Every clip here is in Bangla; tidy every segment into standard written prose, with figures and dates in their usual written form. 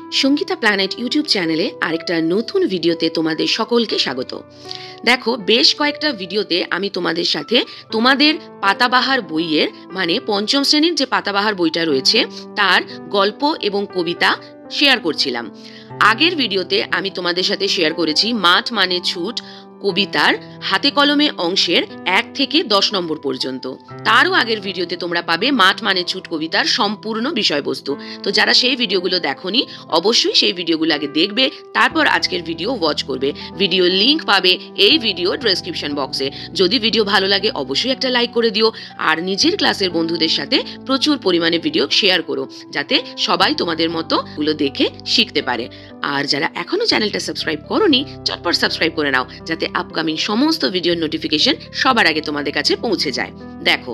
সঙ্গীতা প্ল্যানেট ইউটিউব চ্যানেলে আরেকটা নতুন ভিডিওতে তোমাদের সকলকে স্বাগত। দেখো, বেশ কয়েকটা ভিডিওতে আমি তোমাদের সাথে তোমাদের পাতাবাহার বইয়ের মানে পঞ্চম শ্রেণীর যে পাতাবাহার বইটা রয়েছে তার গল্প এবং কবিতা শেয়ার করছিলাম। আগের ভিডিওতে আমি তোমাদের সাথে শেয়ার করেছি মাঠ মানে ছুট কবিতার হাতে কলমে অংশের 1 থেকে 10 নম্বর পর্যন্ত। তারও আগের ভিডিওতে তোমরা পাবে মাঠ মানে ছুট কবিতার সম্পূর্ণ বিষয়বস্তু। তো যারা সেই ভিডিওগুলো দেখোনি অবশ্যই সেই ভিডিওগুলো আগে দেখবে, তারপর আজকের ভিডিও ওয়াচ করবে। ভিডিও লিংক পাবে এই ভিডিও ডেসক্রিপশন বক্সে। যদি ভিডিও ভালো লাগে অবশ্যই একটা লাইক করে দিও, আর নিজের ক্লাসের বন্ধুদের সাথে প্রচুর পরিমাণে ভিডিও শেয়ার করো যাতে সবাই তোমাদের মতো গুলো দেখে শিখতে পারে। আর যারা এখনো চ্যানেলটা সাবস্ক্রাইব করোনি চটপট সাবস্ক্রাইব করে নাও যাতে আপকামিং সমস্ত ভিডিওর নোটিফিকেশন সবার আগে তোমাদের কাছে পৌঁছে যায়। দেখো,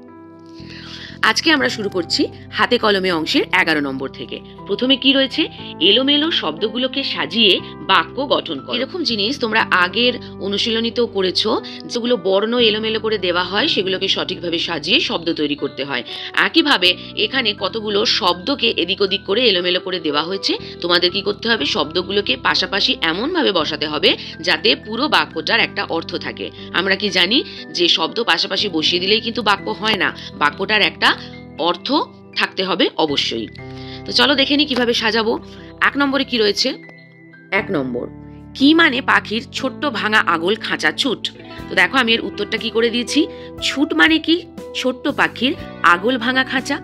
আজকে আমরা শুরু করছি হাতে কলমে অংশের 11 নম্বর থেকে। প্রথমে কি রয়েছে, এলোমেলো শব্দগুলোকে সাজিয়ে বাক্য গঠন করো। এরকম জিনিস তোমরা আগের অনুশীলনীতেও করেছো, যেগুলো বর্ণ এলোমেলো করে দেওয়া হয় সেগুলোকে সঠিকভাবে সাজিয়ে শব্দ তৈরি করতে হয়। একইভাবে এখানে কতগুলো শব্দকে এদিক ওদিক করে এলোমেলো করে দেওয়া হয়েছে। তোমাদের কি করতে হবে, শব্দগুলোকে পাশাপাশি এমনভাবে বসাতে হবে যাতে পুরো বাক্যটার একটা অর্থ থাকে। আমরা কি জানি যে শব্দ পাশাপাশি বসিয়ে দিলেই কিন্তু বাক্য হয় না, বাক্যটার একটা অর্থ থাকতে হবে অবশ্যই। তো চলো দেখে নি কিভাবে সাজাবো। 1 নম্বরে কি রয়েছে, 1 নম্বর, কি মানে পাখির ছোট্ট ভাঙা আগল খাঁচা ছুট। তো দেখো আমি এর উত্তরটা কি করে দিয়েছি, ছুট মানে কি ছোট্ট পাখির আগল ভাঙা খাঁচা।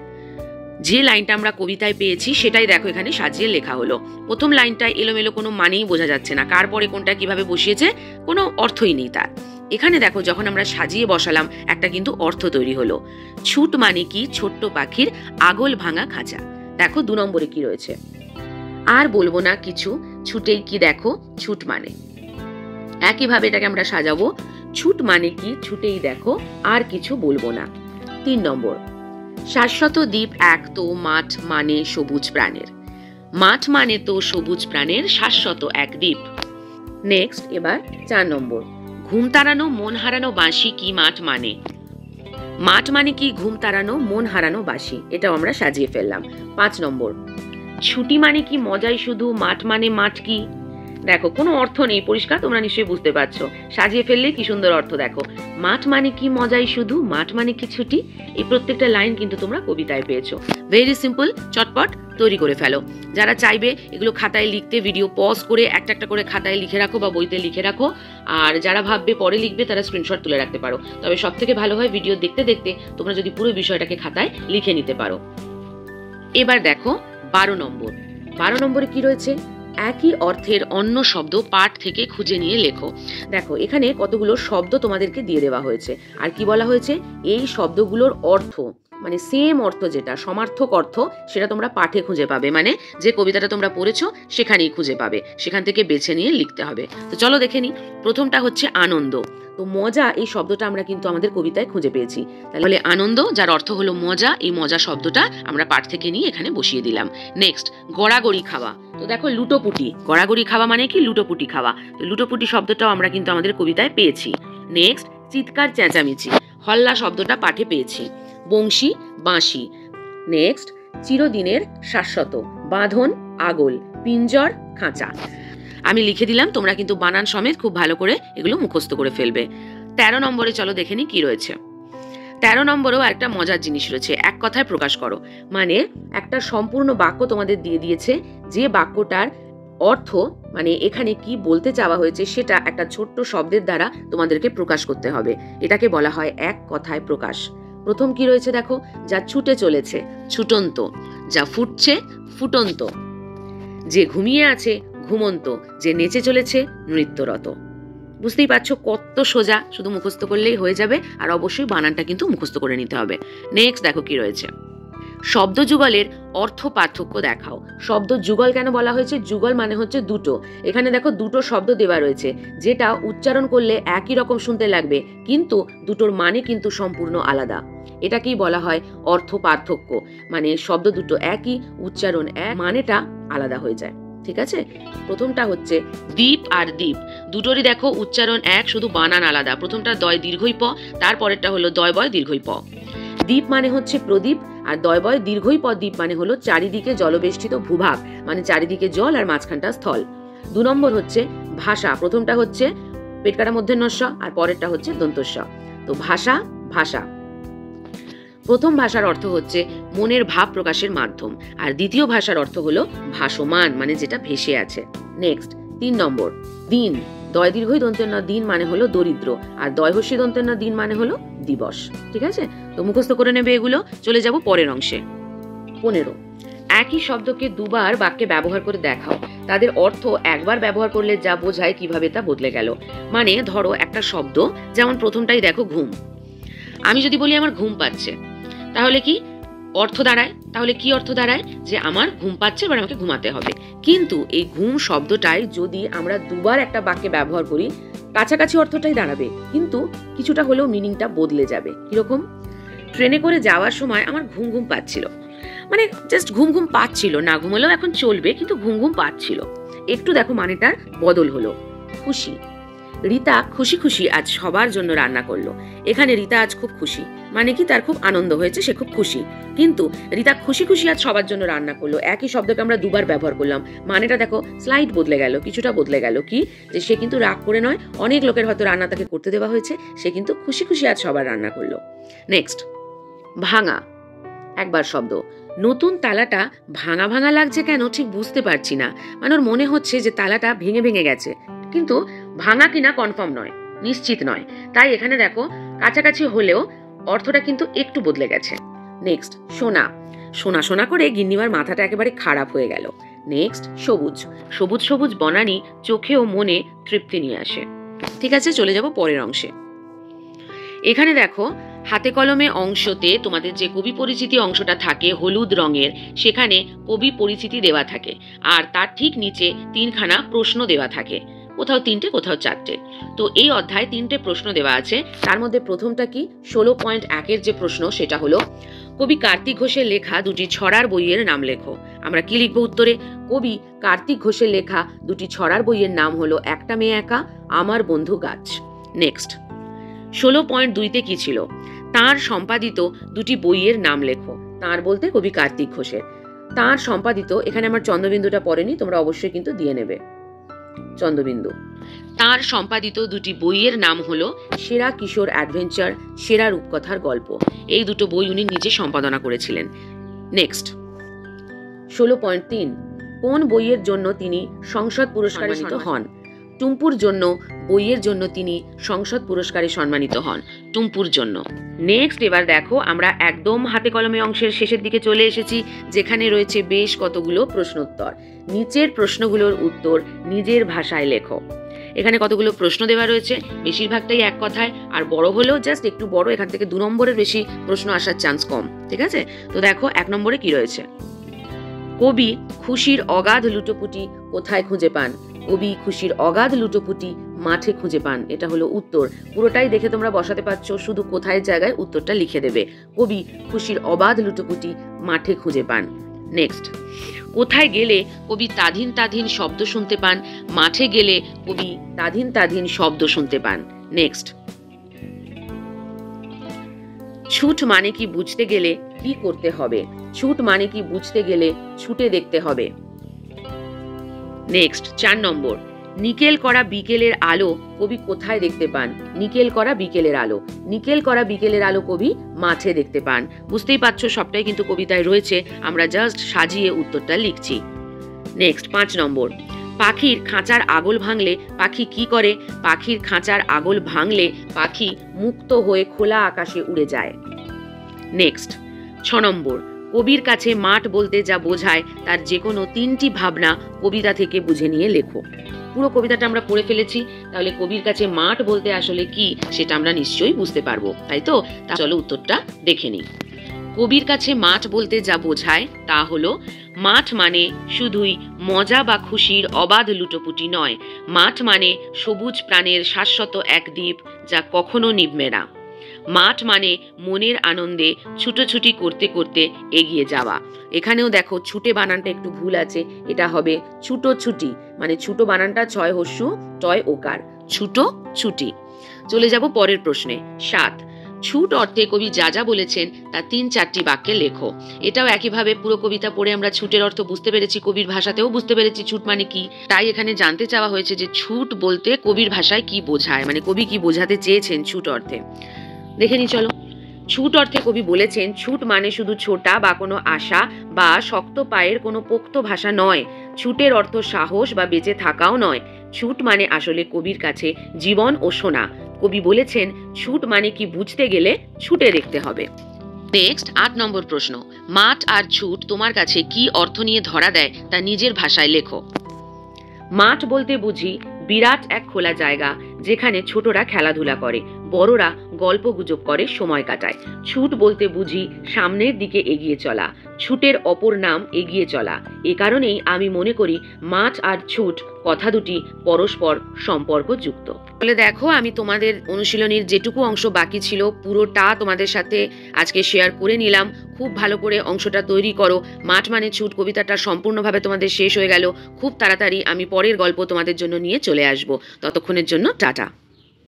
যে লাইনটা আমরা কবিতায় পেয়েছি সেটাই দেখো এখানে সাজিয়ে লেখা হলো। প্রথম লাইনটায় এলোমেলো কোনো মানেই বোঝা যাচ্ছে না, কার পরে কোনটা কিভাবে বসিয়েছে কোনো অর্থই নেই তার। এখানে দেখো যখন আমরা সাজিয়ে বসালাম একটা কিন্তু অর্থ তৈরি হলো। ছুট মানে কি ছোট্ট পাখির আগল ভাঙা খাঁচা। দেখো 2 নম্বরে কি রয়েছে, আর বলবো না কিছু ছুটেই কি, দেখো ছুট মানে। একইভাবে এটাকে আমরা সাজাবো, ছুট মানে কি ছুটেই দেখো আর কিছু বলবো না। 3 নম্বর, শাশ্বত দ্বীপ এক তো মাঠ মানে সবুজ প্রাণের। মাঠ মানে তো সবুজ প্রাণের শাশ্বত এক দ্বীপ। নেক্সট এবার 4 নম্বর, ঘুম তাড়ানো মন হারানো বাঁশি কি মাঠ মানে। মাঠ মানে কি ঘুম তাড়ানো মন হারানো বাঁশি, এটাও আমরা সাজিয়ে ফেললাম। 5 নম্বর, ছুটি মানে কি মজাই শুধু, মাঠ মানে মাঠ কি। দেখো কোনো অর্থ নেই, পরিষ্কার তোমরা নিশ্চয়ই বুঝতে পারছো, সাজিয়ে ফেললে কি সুন্দর অর্থ। দেখো মাঠ মানে কি মজাই শুধু, মাঠ মানে কি ছুটি। এই প্রত্যেকটা লাইন কিন্তু তোমরা কবিতায় পেয়েছো। ভেরি সিম্পল, চটপট তৈরি করে ফেলো। যারা চাইবে এগুলো খাতায় লিখতে ভিডিও পজ করে একটা একটা করে খাতায় লিখে রাখো বা বইতে লিখে রাখো, আর যারা ভাববে পরে লিখবে তারা স্ক্রিনশট তুলে রাখতে পারো। তবে সব থেকে ভালো হয় ভিডিও দেখতে দেখতে তোমরা যদি পুরো বিষয়টাকে খাতায় লিখে নিতে পারো। এবার দেখো 12 নম্বর, 12 নম্বরে কি রয়েছে, একই অর্থের অন্য শব্দ পাঠ থেকে খুঁজে নিয়ে লেখো। দেখো এখানে কতগুলো শব্দ তোমাদেরকে দিয়ে দেওয়া হয়েছে, আর কি বলা হয়েছে, এই শব্দগুলোর অর্থ মানে সেম অর্থ যেটা সমার্থক অর্থ সেটা তোমরা পাঠে খুঁজে পাবে, মানে যে কবিতাটা তোমরা পড়েছো সেখানেই খুঁজে পাবে, সেখান থেকে বেছে নিয়ে লিখতে হবে। তো চলো দেখে নি। প্রথমটা হচ্ছে আনন্দ। তো মজা এই শব্দটা আমরা কিন্তু আমাদের কবিতায় খুঁজে পেয়েছি, তাহলে আনন্দ যার অর্থ হলো মজা, এই মজা শব্দটা আমরা পাঠ থেকে নিয়ে এখানে বসিয়ে দিলাম। নেক্সট গড়াগড়ি খাওয়া। তো দেখো লুটোপুটি, গড়াগড়ি খাওয়া মানে কি লুটোপুটি খাওয়া। তো লুটোপুটি শব্দটাও আমরা কিন্তু আমাদের কবিতায় পেয়েছি। নেক্সট চিৎকার চেঁচামেচি, হল্লা শব্দটা পাঠে পেয়েছি। বংশী বাঁশি। নেক্সট চিরদিনের শাশ্বত, বাঁধন আগল, পিঞ্জর খাঁচা। আমি লিখে দিলাম, তোমরা কিন্তু বানান সমেত খুব ভালো করে এগুলো মুখস্থ করে ফেলবে। 13 নম্বরে চলো দেখে নি কি রয়েছে। 13 নম্বরেও একটা মজার জিনিস রয়েছে, এক কথায় প্রকাশ করো। মানে একটা সম্পূর্ণ বাক্য তোমাদের দিয়ে দিয়েছে, যে বাক্যটার অর্থ মানে এখানে কি বলতে চাওয়া হয়েছে সেটা একটা ছোট্ট শব্দের দ্বারা তোমাদেরকে প্রকাশ করতে হবে। এটাকে বলা হয় এক কথায় প্রকাশ। প্রথম কি রয়েছে দেখো, যা ছুটে চলেছে ছুটন্ত, যা ফুটছে ফুটন্ত, যে ঘুমিয়ে আছে ঘুমন্ত, যে নেচে চলেছে নৃত্যরত। বুঝতেই পারছো কত সোজা, শুধু মুখস্থ করলেই হয়ে যাবে, আর অবশ্যই বানানটা কিন্তু মুখস্থ করে নিতে হবে। নেক্সট দেখো কি রয়েছে, শব্দ যুগলের অর্থ পার্থক্য দেখাও। শব্দ যুগল কেন বলা হয়েছে, যুগল মানে হচ্ছে দুটো। এখানে দেখো দুটো শব্দ দেওয়া রয়েছে, যেটা উচ্চারণ করলে একই রকম শুনতে লাগবে কিন্তু দুটোর মানে কিন্তু সম্পূর্ণ আলাদা। এটাকেই বলা হয় অর্থ পার্থক্য, মানে শব্দ দুটো একই, উচ্চারণ এক, মানেটা আলাদা হয়ে যায়। ঠিক আছে, প্রথমটা হচ্ছে দ্বীপ আর দ্বীপ, দুটোরই দেখো উচ্চারণ এক, শুধু বানান আলাদা। প্রথমটা দয় দীর্ঘই প, তারপরেরটা হলো দয় বয় দীর্ঘই প। দ্বীপ মানে হচ্ছে প্রদীপ, আর দয়বয় দীর্ঘই পদ দ্বীপ মানে হলো চারিদিকে জলবেষ্টিত ভূভাগ, মানে চারিদিকে জল আর মাঝখানটা স্থল। 2 নম্বর হচ্ছে ভাষা, প্রথমটা হচ্ছে পেটকাটা মূর্ধন্য ষ আর পরেরটা হচ্ছে দন্তস্ব। তো ভাষা, ভাষা প্রথম ভাষার অর্থ হচ্ছে মনের ভাব প্রকাশের মাধ্যম, আর দ্বিতীয় ভাষার অর্থ হলো ভাসমান, মানে যেটা ভেসে আছে। নেক্সট 3 নম্বর দিন, দয় দীর্ঘই দন্তেন্য দিন মানে হলো দরিদ্র, আর দয় হস্যি দন্তেন্য দিন মানে হলো দিবস। ঠিক আছে, তো মুখস্থ করে নেবে এগুলো। চলে যাব পরের অংশে। 15 একই শব্দকে দুবার বাক্যে ব্যবহার করে দেখাও, তাদের অর্থ একবার ব্যবহার করলে যা বোঝায় কিভাবে তা বদলে গেল। মানে ধরো একটা শব্দ, যেমন প্রথমটাই দেখো ঘুম। আমি যদি বলি আমার ঘুম পাচ্ছে, তাহলে কি অর্থ দাঁড়ায়? তাহলে কি অর্থ দাঁড়ায়? যে আমার ঘুম পাচ্ছে, এবার আমাকে ঘুমাতে হবে। কিন্তু এই ঘুম শব্দটাই যদি আমরা দুবার একটা বাক্যে ব্যবহার করি, কাছাকাছি অর্থটাই দাঁড়াবে, কিন্তু কিছুটা হলেও মিনিংটা বদলে যাবে। কিরকম? ট্রেনে করে যাওয়ার সময় আমার ঘুম ঘুম পাচ্ছিল, মানে জাস্ট ঘুম ঘুম পাচ্ছিল, না ঘুমালেও এখন চলবে, কিন্তু ঘুম ঘুম পাচ্ছিল। একটু দেখো মানেটার বদল হলো। খুশি, রীতা খুশি খুশি আজ সবার জন্য রান্না করলো। এখানে রীতা আজ খুব খুশি, মানে কি তার খুব আনন্দ হয়েছে, সে খুব খুশি। কিন্তু রীতা খুশি খুশি আজ সবার জন্য রান্না করলো, একই শব্দকে আমরা দুবার ব্যবহার করলাম, মানেটা দেখো স্লাইড বদলে গেল, কিছুটা বদলে গেল। কি? যে সে কিন্তু রাগ করে নয়, অনেক লোকের হয়তো রান্না তাকে করতে দেওয়া হয়েছে, সে কিন্তু খুশি খুশি আজ সবার রান্না করলো। নেক্সট ভাঙা, একবার শব্দ। নতুন তালাটা ভাঙা ভাঙা লাগছে কেন ঠিক বুঝতে পারছি না, মানে ওর মনে হচ্ছে যে তালাটা ভেঙে ভেঙে গেছে, কিন্তু ভাঙা কিনা কনফার্ম নয়, নিশ্চিত নয়। তাই এখানে দেখো কাছাকাছি হলেও অর্থটা কিন্তু একটু বদলে গেছে। নেক্সট সোনা, সোনা সোনা করে গিন্নিমার মাথাটা একেবারে খারাপ হয়ে গেল। নেক্সট সবুজ, সবুজ সবুজ বনানী চোখে ও মনে তৃপ্তি নিয়ে আসে। ঠিক আছে, চলে যাব পরের অংশে। এখানে দেখো হাতে কলমে অংশতে তোমাদের যে কবি পরিচিতি অংশটা থাকে হলুদ রঙের, সেখানে কবি পরিচিতি দেওয়া থাকে, আর তার ঠিক নিচে 3খানা প্রশ্ন দেওয়া থাকে, কোথাও 3টে কোথাও 4টে। তো এই অধ্যায়ে 3টে প্রশ্ন দেওয়া আছে। তার মধ্যে প্রথমটা কি 16.1-এর যে প্রশ্ন, সেটা হলো কবি কার্তিক ঘোষের লেখা 2টি ছড়ার বইয়ের নাম লেখো। আমরা কি লিখবো উত্তরে? কবি কার্তিক ঘোষের লেখা 2টি ছড়ার বইয়ের নাম হলো একটা মেয়ে একা, আমার বন্ধু গাছ। নেক্সট 16.2-তে কি ছিল? তাঁর সম্পাদিত 2টি বইয়ের নাম লেখো। তাঁর বলতে কবি কার্তিক ঘোষের। তাঁর সম্পাদিত, এখানে আমার চন্দ্রবিন্দুটা পড়েনি, তোমরা অবশ্যই কিন্তু দিয়ে নেবে চন্দ্রবিন্দু। তাঁর সম্পাদিত 2টি বইয়ের নাম হলো সেরা কিশোর অ্যাডভেঞ্চার, সেরা রূপকথার গল্প। এই 2টো বই উনি নিজে সম্পাদনা করেছিলেন। নেক্সট 16.3 কোন বইয়ের জন্য তিনি সংসদ পুরস্কারে সম্মানিত হন? টুম্পুর জন্য বইয়ের জন্য তিনি সংসদ পুরস্কারে সম্মানিত হন, টুম্পুর জন্য। নেক্সট এবার দেখো আমরা একদম হাতে কলমে অংশের শেষের দিকে চলে এসেছি, যেখানে রয়েছে বেশ কতগুলো প্রশ্নোত্তর। নিচের প্রশ্নগুলোর উত্তর নিজের ভাষায় লেখো। এখানে কতগুলো প্রশ্ন দেওয়া রয়েছে, বেশিরভাগটাই এক কথায়, আর বড় হলেও জাস্ট একটু বড়, এখান থেকে 2 নম্বরের বেশি প্রশ্ন আসার চান্স কম। ঠিক আছে, তো দেখো 1 নম্বরে কি রয়েছে? কবি খুশির অগাধ লুটোপুটি কোথায় খুঁজে পান? কবি খুশির অগাধ লুটোপুটি মাঠে খুঁজে পান, এটা হলো উত্তর। পুরোটাই দেখে তোমরা বসাতে পারছো, শুধু কোথায় জায়গায় উত্তরটা লিখে দেবে। কবি খুশির অবাধ লুটোপুটি মাঠে খুঁজে পান। নেক্সট কোথায় গেলে কবি তাধীন তাধীন শব্দ শুনতে পান? মাঠে গেলে কবি তাধীন তাধীন শব্দ শুনতে পান। নেক্সট ছুট মানে কি বুঝতে গেলে কি করতে হবে? ছুট মানে কি বুঝতে গেলে ছুটে দেখতে হবে। নেক্সট 4 নম্বর নিকেল করা বিকেলের আলো কবি কোথায় দেখতে পান? নিকেল করা বিকেলের আলো, নিকেল করা বিকেলের আলো কবি মাঠে দেখতে পান। বুঝতেই পারছো সবটাই কিন্তু কবিতায় রয়েছে, আমরা জাস্ট সাজিয়ে উত্তরটা লিখছি। নেক্সট 5 নম্বর পাখির খাঁচার আগল ভাঙলে পাখি কি করে? পাখির খাঁচার আগল ভাঙলে পাখি মুক্ত হয়ে খোলা আকাশে উড়ে যায়। নেক্সট 6 নম্বর কবির কাছে মাঠ বলতে যা বোঝায় তার যে কোনো 3টি ভাবনা কবিতা থেকে বুঝে নিয়ে লেখো। পুরো কবিতাটা আমরা পড়ে ফেলেছি, তাহলে কবির কাছে মাঠ বলতে আসলে কি সেটা আমরা নিশ্চয়ই বুঝতে পারবো, তাই তো? চলো উত্তরটা দেখে নিই। কবির কাছে মাঠ বলতে যা বোঝায় তা হলো মাঠ মানে শুধুই মজা বা খুশির অবাধ লুটোপুটি নয়, মাঠ মানে সবুজ প্রাণের শাশ্বত এক দ্বীপ যা কখনো নিভবে না। মাঠ মানে মনের আনন্দে ছুটোছুটি করতে করতে এগিয়ে যাওয়া। এখানেও দেখো ছুটে বানানটা একটু ভুল আছে, এটা হবে ছুটো ছুটি, মানে ছুটো বানানটা 6 হস্যু টয় ওকার, ছুটো ছুটি। চলে যাব পরের প্রশ্নে। 7 ছুট অর্থে কবি যা যা বলেছেন তা 3-4টি বাক্যে লেখো। এটাও একইভাবে পুরো কবিতা পড়ে আমরা ছুটের অর্থ বুঝতে পেরেছি, কবির ভাষাতেও বুঝতে পেরেছি ছুট মানে কি। তাই এখানে জানতে চাওয়া হয়েছে যে ছুট বলতে কবির ভাষায় কি বোঝায়, মানে কবি কি বোঝাতে চেয়েছেন ছুট অর্থে। দেখে নি চলো। ছুট অর্থে কবি বলেছেন ছুট মানে শুধু ছোটা বা কোনো আশা বা শক্ত পায়ের কোনো পোক্ত ভাষা নয়। ছুটের অর্থ সাহস বা বেঁচে থাকাও নয়। ছুট মানে আসলে কবির কাছে জীবন ও সোনা। কবি বলেছেন ছুট মানে কি বুঝতে গেলে ছুটে দেখতে হবে। নেক্সট 8 নম্বর প্রশ্ন, মাঠ আর ছুট তোমার কাছে কি অর্থ নিয়ে ধরা দেয় তা নিজের ভাষায় লেখো। মাঠ বলতে বুঝি বিরাট এক খোলা জায়গা যেখানে ছোটরা খেলাধুলা করে, বড়রা গল্প গুজব করে, সময় কাটায়। ছুট বলতে বুঝি সামনের দিকে এগিয়ে চলা, ছুটের অপর নাম এগিয়ে চলা। এ কারণেই আমি মনে করি মাঠ আর ছুট কথা দুটি পরস্পর সম্পর্কযুক্ত। তাহলে দেখো, আমি তোমাদের অনুশীলনীর যেটুকু অংশ বাকি ছিল পুরোটা তোমাদের সাথে আজকে শেয়ার করে নিলাম। খুব ভালো করে অংশটা তৈরি করো। মাঠ মানে ছুট কবিতাটা সম্পূর্ণভাবে তোমাদের শেষ হয়ে গেল। খুব তাড়াতাড়ি আমি পরের গল্প তোমাদের জন্য নিয়ে চলে আসব। ততক্ষণের জন্য টাটা।